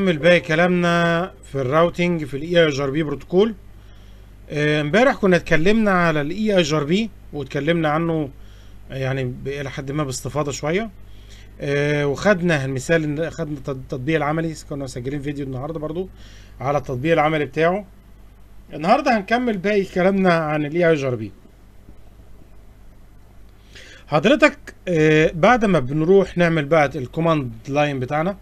نكمل باقي كلامنا في الراوتينج في الاي اي ار بي بروتوكول. امبارح كنا اتكلمنا على الاي اي ار بي واتكلمنا عنه يعني الى حد ما باستفاضه شويه. وخدنا المثال، خدنا التطبيق العملي، كنا مسجلين فيديو النهارده برضو على التطبيق العملي بتاعه. النهارده هنكمل باقي كلامنا عن الاي اي ار بي. حضرتك بعد ما بنروح نعمل بقى الكوماند لاين بتاعنا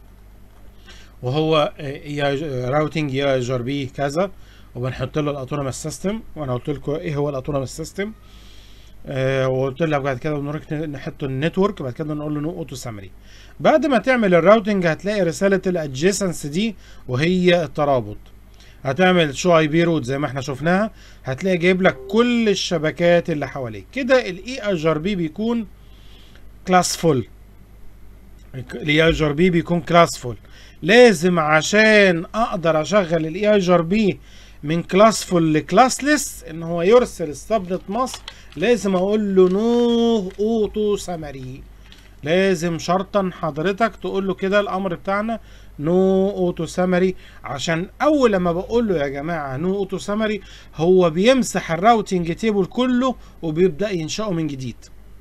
وهو راوتنج اي اي ار بي كذا، وبنحط له الاوتونوموس سيستم، وانا قلت لكم ايه هو الاوتونوموس سيستم. وقلت لك بعد كده بنروح نحط النتورك، بعد كده نقول له نو اوتو سامري. بعد ما تعمل الراوتنج هتلاقي رساله الادجيسنس دي وهي الترابط. هتعمل شو اي بي روت زي ما احنا شفناها، هتلاقي جايب لك كل الشبكات اللي حواليك. كده الاي اي ار بي بيكون كلاس فول. الاي اي ار بي بيكون كلاس فول. لازم عشان اقدر اشغل الاي اي ار بي من كلاس فول لكلاسلس ان هو يرسل السبنت ماسك، لازم اقول له نو اوتو سامري. لازم شرطا حضرتك تقول له كده الامر بتاعنا نو اوتو سامري، عشان اول لما بقول له يا جماعه نو اوتو سامري هو بيمسح الراوتنج تيبل كله وبيبدا ينشئه من جديد.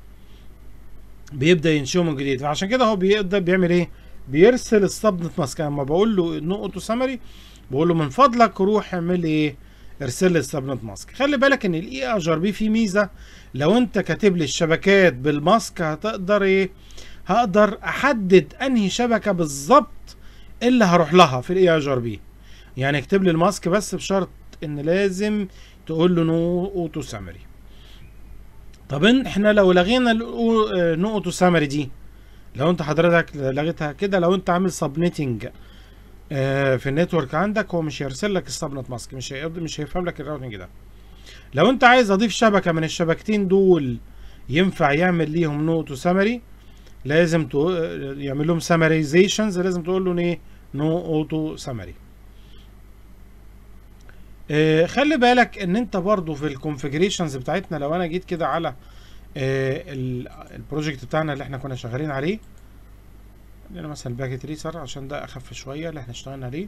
فعشان كده هو بيقدر بيعمل ايه؟ بيرسل السبنت ماسك. لما بقول له نو اوتو سامري بقول له من فضلك روح اعمل ايه؟ ارسل لي السبنت ماسك. خلي بالك ان الاي اي ار بي فيه ميزه، لو انت كاتب لي الشبكات بالماسك هتقدر ايه؟ هقدر احدد انهي شبكه بالظبط اللي هروح لها في الاي اي ار بي. يعني اكتب لي الماسك بس بشرط ان لازم تقول له نو اوتو سامري. طب احنا لو لغينا نو اوتو سامري دي، لو انت حضرتك لغيتها كده، لو انت عامل سبنيتنج في النتورك عندك، هو مش هيرسل لك السبنت ماسك، مش هيفهم لك الراوتنج ده. لو انت عايز اضيف شبكه من الشبكتين دول ينفع يعمل ليهم نو اوتو سامري، لازم يعمل لهم سامرايزيشنز، لازم تقول له ايه؟ نو اوتو سامري. خلي بالك ان انت برضو في الكونفيجريشنز بتاعتنا، لو انا جيت كده على البروجكت بتاعنا اللي احنا كنا شغالين عليه، عندنا مثلا الباكيت ريسر عشان ده اخف شويه اللي احنا اشتغلنا عليه.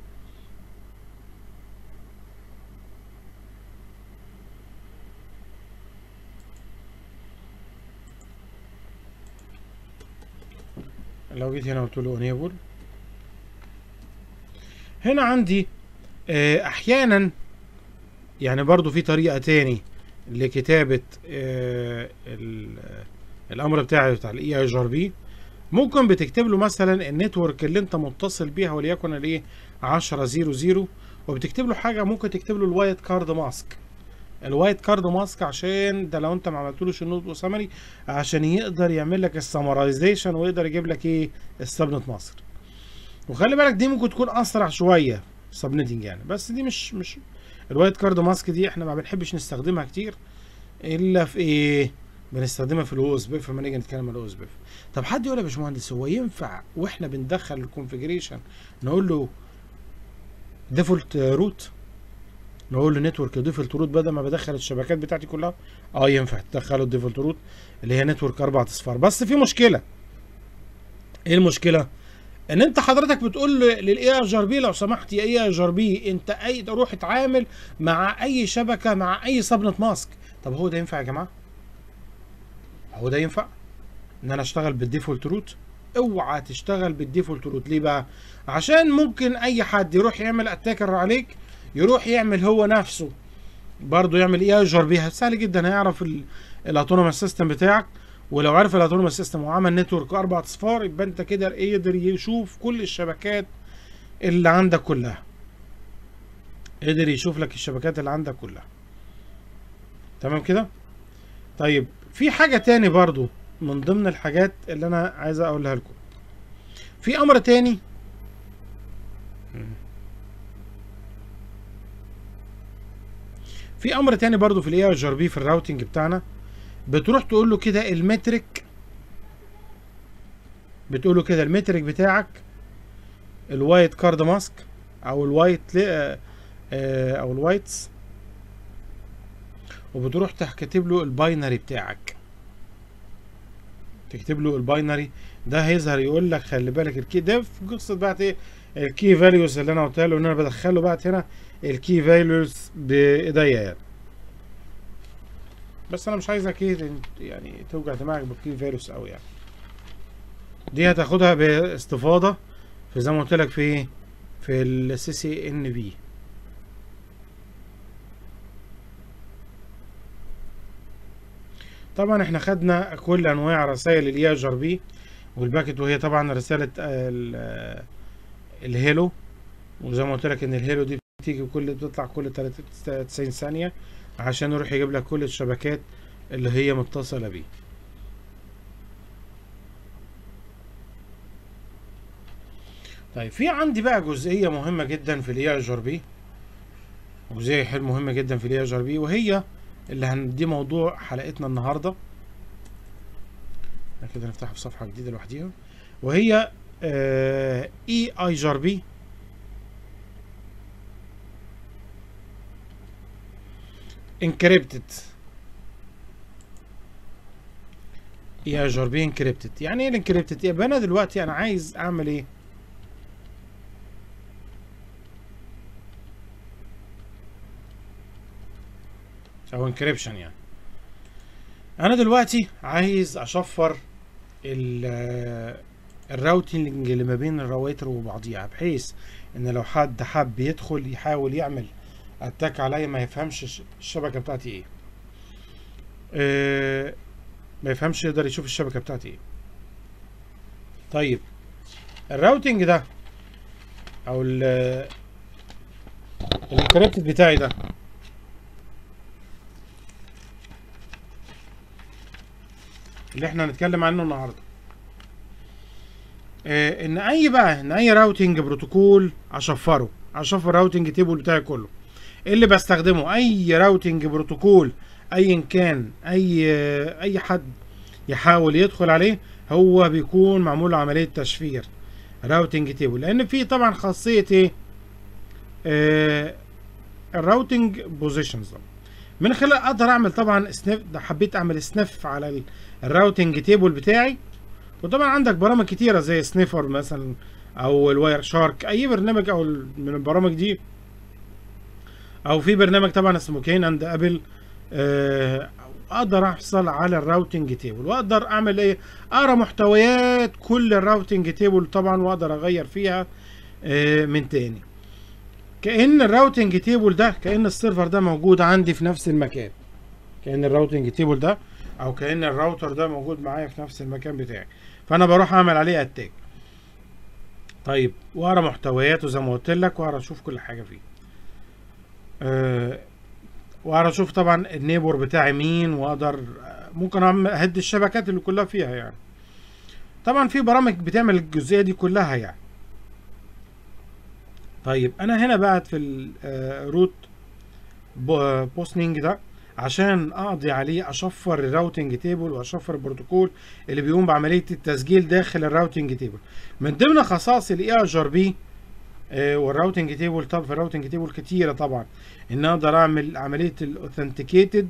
لو جيت هنا قلت له انيبل، هنا عندي احيانا يعني برضو في طريقه تاني لكتابه الامر بتاع الاي اي ار بي. ممكن بتكتب له مثلا النتورك اللي انت متصل بيها وليكن الايه 10.0.0، وبتكتب له حاجه، ممكن تكتب له الوايت كارد ماسك. الوايت كارد ماسك عشان ده لو انت ما عملتلوش النوت سامري، عشان يقدر يعمل لك السمرايزيشن ويقدر يجيب لك ايه؟ السبنت ماسك. وخلي بالك دي ممكن تكون اسرع شويه سبنتنج يعني، بس دي مش الوايت كارد ماسك دي احنا ما بنحبش نستخدمها كتير الا في ايه؟ بنستخدمها في الاو اس بي اف لما نيجي نتكلم عن الاو اس بي اف. طب حد يقول يا باشمهندس هو ينفع واحنا بندخل الكونفيجريشن نقول له ديفولت روت؟ نقول له نتورك ديفولت روت بدل ما بدخل الشبكات بتاعتي كلها؟ ينفع تدخله الديفولت روت اللي هي نتورك 4 اصفار. بس في مشكله. ايه المشكله؟ ان انت حضرتك بتقول للاي اي ار بي لو سمحت يا اي اي ار بي انت روح اتعامل مع اي شبكه مع اي سبنت ماسك. طب هو ده ينفع يا جماعه؟ هو ده ينفع ان انا اشتغل بالديفولت روت؟ اوعى تشتغل بالديفولت روت. ليه بقى؟ عشان ممكن اي حد يروح يعمل اتاكر عليك، يروح يعمل هو نفسه برضه يعمل اي اي ار بي. سهل جدا، هيعرف الاوتونوموس سيستم بتاعك، ولو عرف الاوتونوموس سيستم وعمل نتورك 4 اصفار يبقى انت كده يقدر يشوف كل الشبكات اللي عندك كلها. قدر يشوف لك الشبكات اللي عندك كلها. تمام كده؟ طيب في حاجة تاني برضو من ضمن الحاجات اللي انا عايز اقولها لكم. في امر تاني برضو في الاي اي ار بي في الراوتنج بتاعنا. بتروح تقول له كده المترك، بتقول له كده المترك بتاعك الوايت كارد ماسك او الوايتس، وبتروح كاتب له الباينري بتاعك. تكتب له الباينري ده هيظهر يقول لك خلي بالك الكي ده في قصه بقى ايه؟ الكي فاليوز اللي انا قلتها له ان انا بدخله بقى هنا الكي فاليوز بايديا يعني. بس انا مش عايزك ايه يعني توجع دماغك بالكي فاليوز قوي يعني. دي هتاخدها باستفاضه في زي ما قلت لك في السي سي ان بي. طبعا احنا خدنا كل انواع رسائل الاي ار بي والباكت، وهي طبعا رساله الهيلو. وزي ما قلت لك ان الهيلو دي بتطلع كل 90 ثانيه عشان يروح يجيب لك كل الشبكات اللي هي متصله بيه. طيب في عندي بقى جزئيه مهمه جدا في الاي ار بي، جزئيه مهمه جدا في الاي ار بي، وهي اللي دي موضوع حلقتنا النهارده. كده نفتحها في صفحه جديده لوحديها، وهي اي ار بي انكريبتد. اي ار بي انكريبتد يعني ايه الانكريبتد؟ يبقى انا دلوقتي انا عايز اعمل ايه؟ او انكريبشن يعني. انا دلوقتي عايز اشفر الراوتنج اللي ما بين الرواتر وبعضيها، بحيث ان لو حد حب يدخل يحاول يعمل اتاك عليا ما يفهمش الشبكه بتاعتي ايه. ما يفهمش، يقدر يشوف الشبكه بتاعتي ايه. طيب الراوتنج ده او الانكريبتد بتاعي ده اللي احنا هنتكلم عنه النهارده، ان اي راوتنج بروتوكول اشفر الراوتنج تيبل بتاعي كله اللي بستخدمه. اي راوتنج بروتوكول ايا كان اي حد يحاول يدخل عليه هو بيكون معمول له عمليه تشفير راوتنج تيبل، لان في طبعا خاصيه ايه الراوتنج بوزيشنز. من خلال اقدر اعمل طبعا سنيف، ده حبيت اعمل سنيف على الراوتنج تيبل بتاعي. وطبعا عندك برامج كتيره زي سنيفر مثلا او الواير شارك، اي برنامج او من البرامج دي، او في برنامج طبعا اسمه كين اند ابل. اقدر احصل على الراوتنج تيبل واقدر اعمل ايه؟ اقرا محتويات كل الراوتنج تيبل طبعا، واقدر اغير فيها من تاني. كأن الراوتنج تيبل ده، كأن السيرفر ده موجود عندي في نفس المكان، كأن الراوتنج تيبل ده او كأن الراوتر ده موجود معايا في نفس المكان بتاعي، فانا بروح اعمل عليه اتاك. طيب واقرا محتوياته زي ما قلت لك، واقرا اشوف كل حاجه فيه، واقدر اشوف طبعا النيبور بتاعي مين، واقدر ممكن اهد الشبكات اللي كلها فيها يعني. طبعا في برامج بتعمل الجزئيه دي كلها يعني. طيب انا هنا بقى في الروت بوستنج ده عشان اقضي عليه اشفر الراوتنج تيبل واشفر البروتوكول اللي بيقوم بعمليه التسجيل داخل الراوتنج تيبل. من ضمن خصائص الاي ار بي والراوتنج تيبل، طب في الراوتنج تيبل كتيره طبعا، ان اقدر اعمل عمليه الاوثنتيكيتد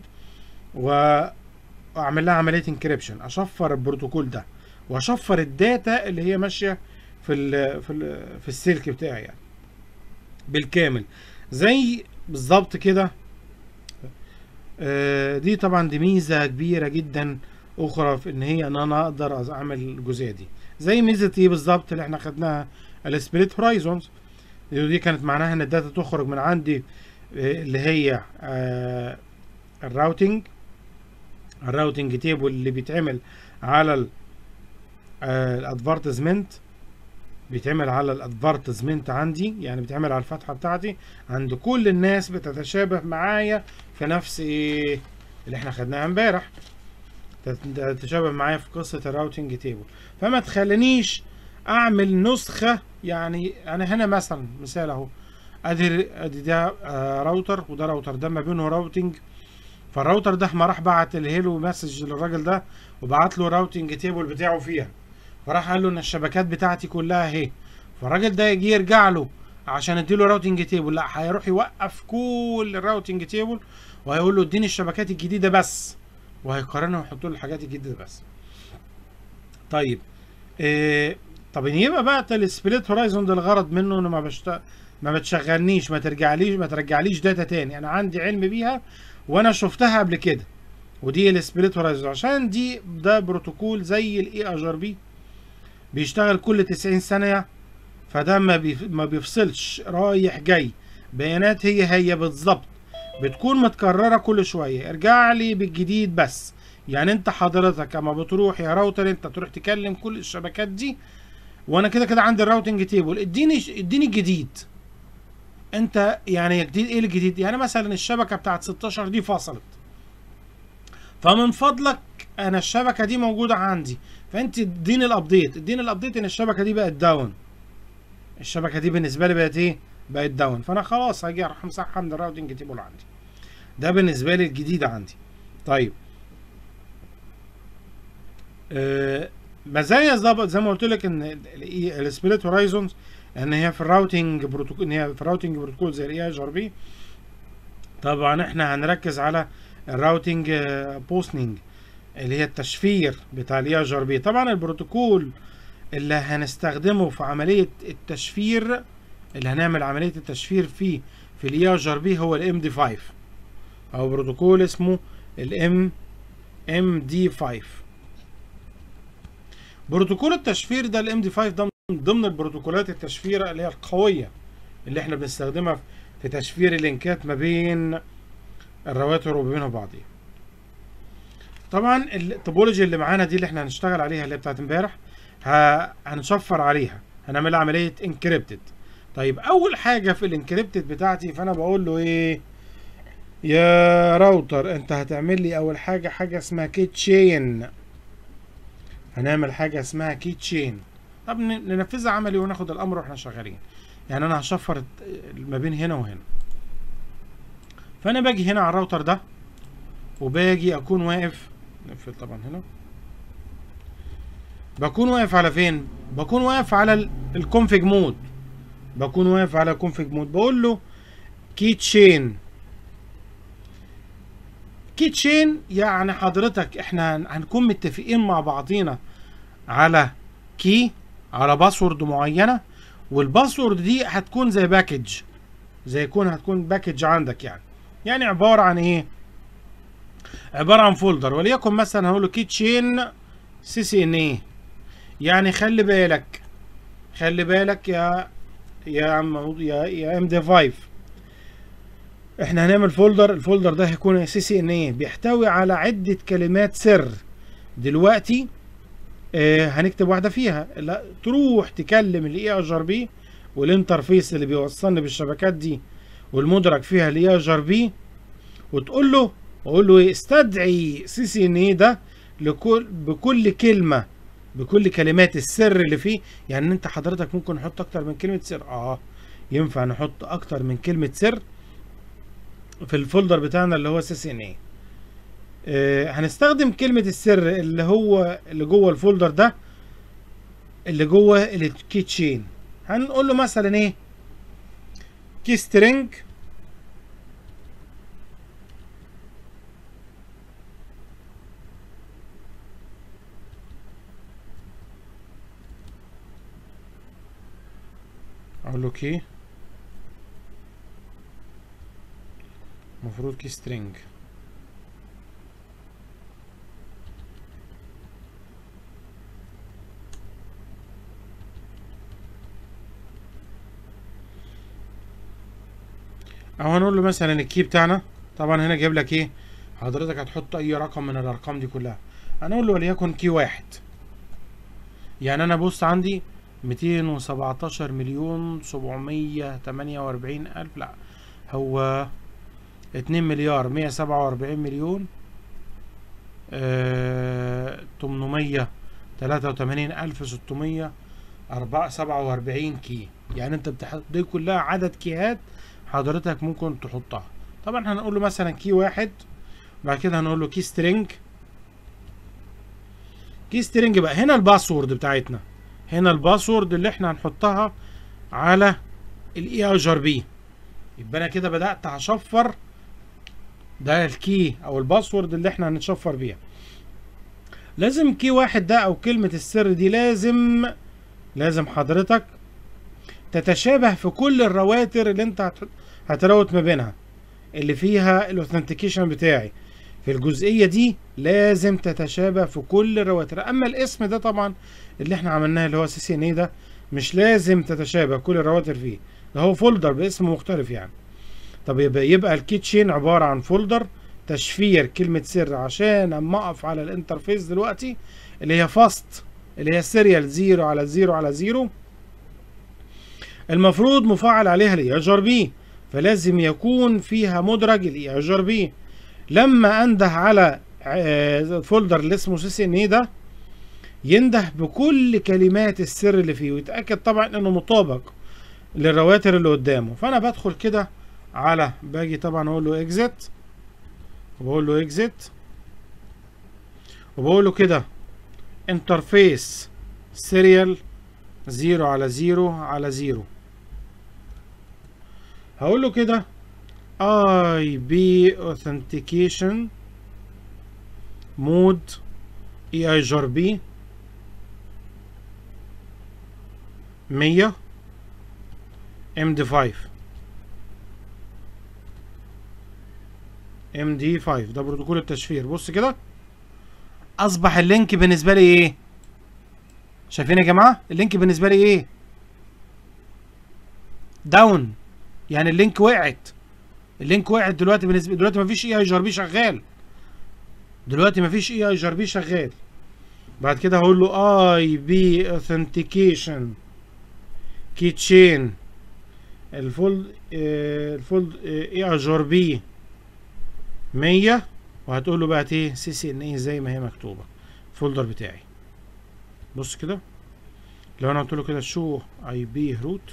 واعمل لها عمليه انكريبشن، اشفر البروتوكول ده واشفر الداتا اللي هي ماشيه في السلك بتاعي يعني بالكامل زي بالظبط كده. دي طبعا دي ميزه كبيره جدا اخرى في ان هي ان انا اقدر اعمل الجزئيه دي، زي ميزه ايه بالظبط اللي احنا خدناها السبليت هورايزونز. دي كانت معناها ان الداتا تخرج من عندي اللي هي الراوتنج تيبل اللي بيتعمل على الادفرتزمنت، بيتعمل على الادفرتزمنت عندي، يعني بيتعمل على الفتحه بتاعتي عند كل الناس بتتشابه معايا في نفس ايه اللي احنا خدناها امبارح، تتشابه معايا في قصه الراوتنج تيبل. فما تخلينيش اعمل نسخه، يعني انا هنا مثلا مثال اهو، ادي ده راوتر وده راوتر، ده ما بينه راوتنج. فالراوتر ده ما راح بعت الهيلو مسج للراجل ده وبعت له راوتنج تيبل بتاعه فيها، فراح قال له ان الشبكات بتاعتي كلها اهي. فالراجل ده يجي يرجع له عشان اديله راوتنج تيبل، لا هيروح يوقف كل الراوتنج تيبل وهيقول له اديني الشبكات الجديده بس، وهيقارنها ويحط له الحاجات الجديده بس. طيب طب يبقى بقى السبليت هورايزون ده الغرض منه انه ما بتشغلنيش، ما ترجعليش داتا تاني، انا عندي علم بيها وانا شفتها قبل كده. ودي السبليت هورايزون عشان ده بروتوكول زي الاي اي ار بي بيشتغل كل 90 ثانيه، فده ما بيفصلش، رايح جاي، بيانات هي بالظبط، بتكون متكرره كل شويه، ارجع لي بالجديد بس. يعني انت حضرتك اما بتروح يا راوتر انت تروح تكلم كل الشبكات دي، وانا كده عندي الراوتنج تيبل، اديني الجديد. انت يعني جديد ايه الجديد؟ يعني مثلا الشبكه بتاعت 16 دي فصلت، فمن فضلك انا الشبكه دي موجوده عندي، فانت اديني الابديت ان الشبكه دي بقت داون. الشبكه دي بالنسبه لي بقت ايه؟ بقت داون، فانا خلاص هاجي اروح امسحها من الراوتنج تيبل عندي. ده بالنسبه لي الجديد عندي. طيب مزايا زي ما قلت لك ان السبليت هورايزونز ان هي في الراوتنج بروتوكول زي الاي اي ار بي. طبعا احنا هنركز على الراوتنج بوستنج اللي هي التشفير بتاع الاي اي ار بي. طبعا البروتوكول اللي هنستخدمه في عمليه التشفير، اللي هنعمل عمليه التشفير فيه في الاي اي ار بي هو الام دي 5، او بروتوكول اسمه الام دي 5. بروتوكول التشفير ده الام دي 5 ده من ضمن البروتوكولات التشفير اللي هي القويه اللي احنا بنستخدمها في تشفير اللينكات ما بين الرواتر وما بينها بعضيها. طبعا التوبولوجي اللي معانا دي اللي احنا هنشتغل عليها اللي بتاعت امبارح هنشفر عليها، هنعمل عمليه انكريبتد. طيب اول حاجه في الانكريبتد بتاعتي، فانا بقول له ايه يا راوتر؟ انت هتعمل لي اول حاجه اسمها كي تشين. هنعمل حاجه اسمها كي تشين. طب ننفذها عملي وناخد الامر واحنا شغالين. يعني انا هشفر ما بين هنا وهنا، فانا باجي هنا على الراوتر ده وباجي اكون واقف، نقفل طبعا هنا، بكون واقف على فين؟ بكون واقف على الكونفيج مود، بقول له كي تشين. كي تشين يعني حضرتك احنا هنكون متفقين مع بعضينا على على باسورد معينه، والباسورد دي هتكون زي باكج، هتكون باكج عندك. يعني عباره عن ايه؟ عباره عن فولدر، وليكن مثلا هقول له كي تشين سي سي ان اي. يعني خلي بالك يا ام دي 5، احنا هنعمل الفولدر ده هيكون سي سي ان اي، بيحتوي على عده كلمات سر. دلوقتي هنكتب واحده فيها، لا تروح تكلم الاي اي ار بي والانترفيس اللي بيوصلني بالشبكات دي والمدرج فيها الاي اي ار بي، وتقول له ايه؟ استدعي سي سي ان اي ده بكل كلمات السر اللي فيه. يعني انت حضرتك ممكن نحط اكتر من كلمه سر، ينفع نحط اكتر من كلمه سر في الفولدر بتاعنا اللي هو سي سي ان اي. هنستخدم كلمة السر اللي جوه الفولدر ده، اللي جوه الكي تشين. هنقول له مثلا ايه؟ كي سترينج اقول له كي، المفروض كي سترينج. او هنقول له مثلا الكي بتاعنا. طبعا هنا جايب لك ايه؟ حضرتك هتحط اي رقم من الارقام دي كلها. هنقول له وليكن كي 1. يعني انا بص عندي 217,748,000، لا هو 2,147,000,883,647 كي. يعني انت بتحط دي كلها عدد كيهات حضرتك ممكن تحطها. طبعا هنقول له مثلا كي 1، بعد كده هنقول له كي سترينج. بقى هنا الباسورد بتاعتنا، هنا الباسورد اللي احنا هنحطها على الاي اي ار بي. يبقى انا كده بدات هشفر، ده الكي او الباسورد اللي احنا هنشفر بيها. لازم كي 1 ده او كلمه السر دي لازم لازم حضرتك تتشابه في كل الرواتر اللي انت هتراوت ما بينها، اللي فيها الاوثنتيكيشن بتاعي. في الجزئية دي لازم تتشابه في كل الرواتر. اما الاسم ده طبعا اللي احنا عملناه اللي هو CCNA ده مش لازم تتشابه كل الرواتر فيه، ده هو فولدر باسم مختلف يعني. طب يبقى الكي تشين عبارة عن فولدر تشفير كلمة سر عشان اما اقف على الانترفيس دلوقتي اللي هي فاست، اللي هي سيريال 0 على 0 على 0، المفروض مفعل عليها الاي ار بي، فلازم يكون فيها مدرج الاي ار بي. لما انده على الفولدر اللي اسمه CCNA ده ينده بكل كلمات السر اللي فيه ويتاكد طبعا انه مطابق للرواتر اللي قدامه. فانا بدخل كده على باجي طبعا اقول له اكزيت، وبقول له اكزيت، وبقول له كده انترفيس سيريال 0 على 0 على 0. هقول له كده IP authentication mode EIGRB 100 MD5 ده بروتوكول التشفير. بص كده اصبح اللينك بالنسبه لي ايه؟ شايفين يا جماعه اللينك بالنسبه لي ايه؟ داون، يعني اللينك وقعت. اللينك وقعت دلوقتي. بالنسبه دلوقتي مفيش EIGRB شغال. دلوقتي مفيش EIGRB شغال. بعد كده هقول له IP authentication key chain الفولد EIGRB 100، وهتقول له بقى ايه CCNA زي ما هي مكتوبه الفولدر بتاعي. بص كده لو انا قلت له كده شو IP root،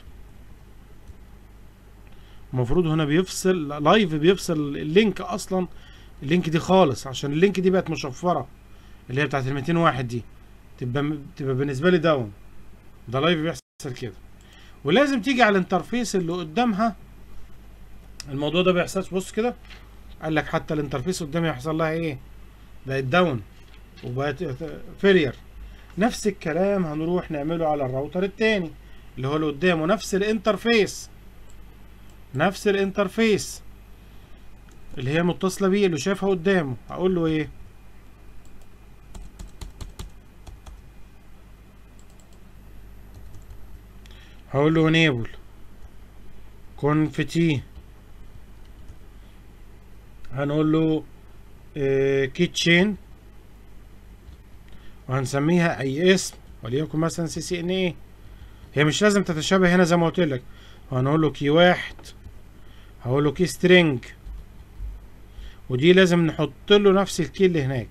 المفروض هنا بيفصل لايف، بيفصل اللينك اصلا، اللينك دي خالص، عشان اللينك دي بقت مشفره اللي هي بتاعت ال 201 دي تبقى بالنسبه لي داون. ده لايف بيحصل كده. ولازم تيجي على الانترفيس اللي قدامها الموضوع ده بيحصلش. بص كده قال لك حتى الانترفيس قدامي هيحصل لها ايه؟ بقت داون وبقت فيلير. نفس الكلام هنروح نعمله على الراوتر التاني اللي هو اللي قدامه، نفس الانترفيس اللي هي متصله بيه اللي شايفها قدامه. هقول له ايه؟ هقول له enable conft، هنقول له key chain وهنسميها اي اسم وليكن مثلا CCNA. هي مش لازم تتشابه هنا زي ما قلت لك. هنقول له كي 1، هقول له كي string، ودي لازم نحط له نفس الكي اللي هناك.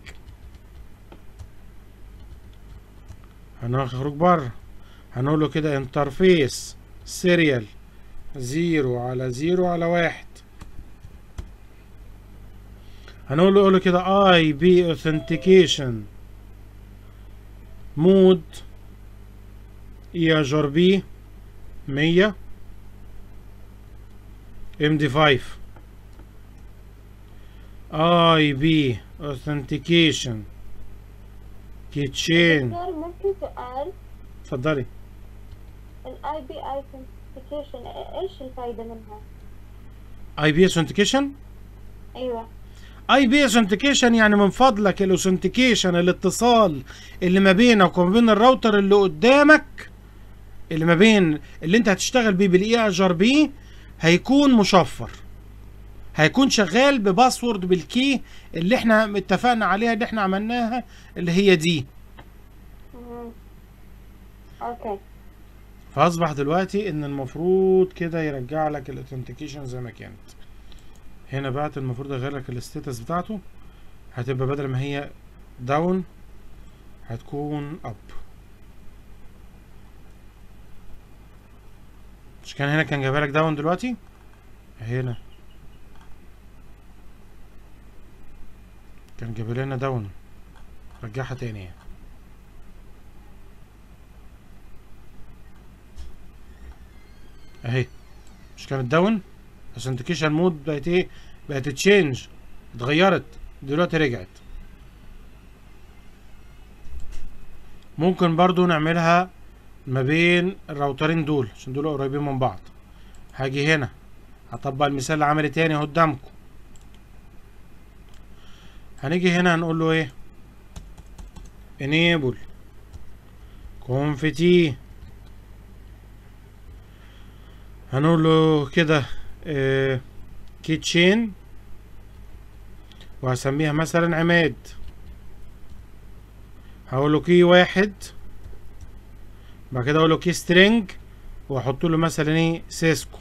هنخرج بره هنقول له كده انترفيس سيريال 0 على 0 على 1. هنقول له كده IP authentication mode EIGRB 100 MD5 IP authentication key chain. ممكن سؤال؟ اتفضلي. الاي بي authentication ايش الفايدة منها؟ IP authentication؟ ايوه. IP authentication يعني من فضلك الاوثنتيكيشن، الاتصال اللي ما بينك وما بين الراوتر اللي قدامك، اللي ما بين اللي انت هتشتغل بيه بالEIGRB هيكون مشفر، هيكون شغال بباسورد بالكي اللي احنا اتفقنا عليها اللي احنا عملناها اللي هي دي. اوكي. فاصبح دلوقتي ان المفروض كده يرجع لك الاوثنتيكيشن زي ما كانت. هنا بقى المفروض اغير لك الستاتس بتاعته، هتبقى بدل ما هي داون هتكون اب. مش كان هنا كان جايبها لك داون؟ دلوقتي هنا كان جايب لنا داون، رجعها تاني. اهي مش كانت داون؟ authentication مود بقت ايه؟ بقت تشينج، اتغيرت دلوقتي رجعت. ممكن برضو نعملها ما بين الراوترين دول عشان دول قريبين من بعض. هاجي هنا هطبق المثال العملي تاني اهو قدامكم. هنيجي هنا هنقول له ايه؟ enable conft، هنقول له كده كي تشين، وهسميها مثلا عماد. هقول له كي واحد، بعد كده اقول له كي سترينج، واحط له مثلا ايه؟ سيسكو،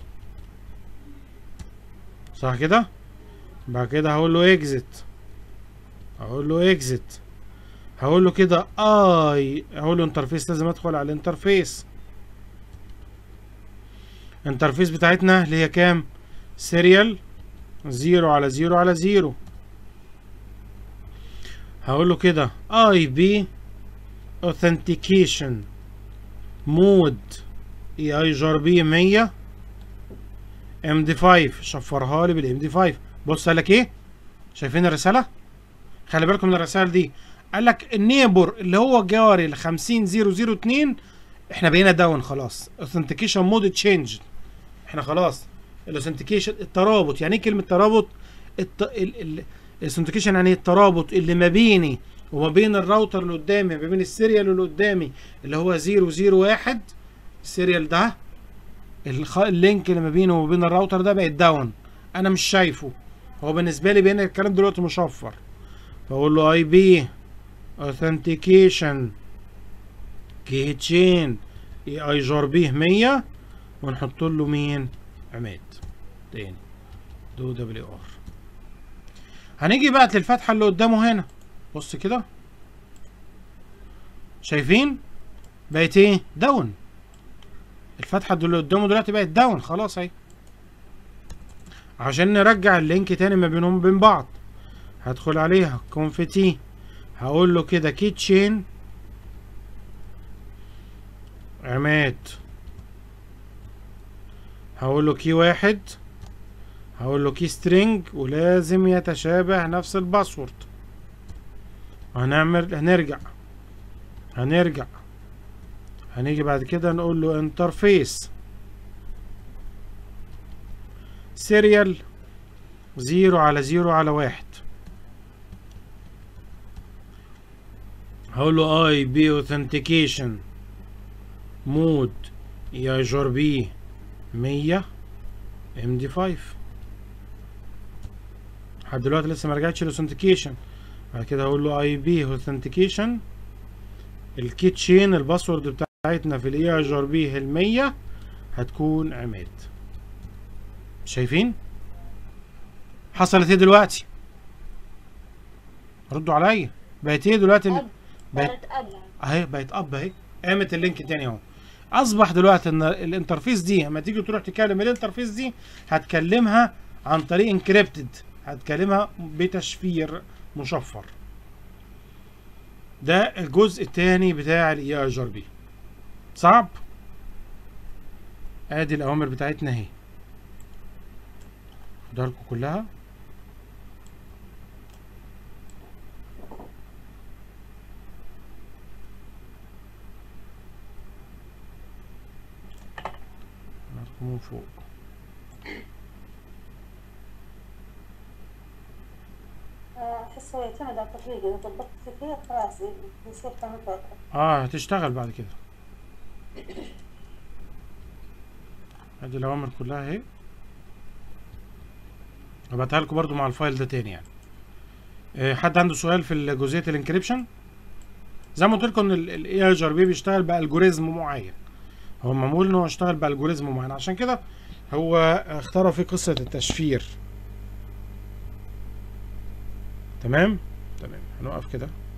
صح كده؟ بعد كده هقول له اكزit، هقول له اكزit، هقول له كده هقول له انترفيس، لازم ادخل على الانترفيس. الانترفيس بتاعتنا اللي هي كام؟ سيريال 0/0/0. هقول له كده IP authentication مود EIGRP 100 MD5، شفرها لي بالام دي 5. بص قال لك ايه؟ شايفين الرساله؟ خلي بالكم من الرساله دي. قال لك النيبر اللي هو جاري ل 50002 احنا بقينا داون خلاص. authentication مود تشينج، احنا خلاص الاوثنتيكيشن الترابط. يعني ايه كلمه ترابط؟ الاوثنتيكيشن يعني الترابط اللي ما بيني وما بين الراوتر اللي قدامي، ما بين السيريال اللي قدامي اللي هو 001. السيريال ده اللينك اللي ما بينه وما بين الراوتر ده بقت داون، انا مش شايفه. هو بالنسبه لي بين الكلام دلوقتي مشفر، فاقول له اي بي اوثنتيكيشن كي تشين EIGRP 100، ونحط له مين؟ عماد تاني WR. هنيجي بقى للفتحه اللي قدامه هنا. بص كده، شايفين بقت ايه؟ داون. الفتحه اللي قدامه دلوقتي بقت داون خلاص اهي. عشان نرجع اللينك تاني ما بينهم وبين بعض، هدخل عليها كونفتي، هقول له كده كي تشين عماد، هقول له كي واحد، هقول له كي سترينج، ولازم يتشابه نفس الباسورد. هنرجع هنيجي بعد كده نقول له انترفيس سيريال 0/0/1. هقول له اي بي اوثنتيكيشن مود EIGRP 100 MD5. لحد دلوقتي لسه ما رجعتش الاوثنتيكيشن. بعد كده هقول له اي بي اوثنتيكيشن الكي تشين، الباسورد بتاعتنا في EIGRP 100 هتكون عماد. شايفين حصلت ايه دلوقتي؟ ردوا عليا. بقت ايه دلوقتي؟ بقت اهي، بقت اب اهي، قامت اللينك تاني اهو. اصبح دلوقتي ان الانترفيس دي لما تيجي تروح تكلم الانترفيس دي هتكلمها عن طريق انكريبتد، هتكلمها بتشفير مشفر. ده الجزء الثاني بتاع EIGRP. صعب؟ ادي الاوامر بتاعتنا اهي، خدها لكم كلها. من فوق. احس هو يعتمد على التطبيق، اذا طبقت فيه خلاص يصير كمان فترة. هتشتغل بعد كده. ادي الاوامر كلها اهي، هبعتها لكم برضو مع الفايل ده تاني يعني. حد عنده سؤال في جزئيه الانكريبشن؟ زي ما قلت لكم ان EIGRP بيشتغل بالجوريزم معين، هو معمول ان هو يشتغل بالجوريزم معين، عشان كده هو اخترع في قصه التشفير. تمام، هنوقف كده.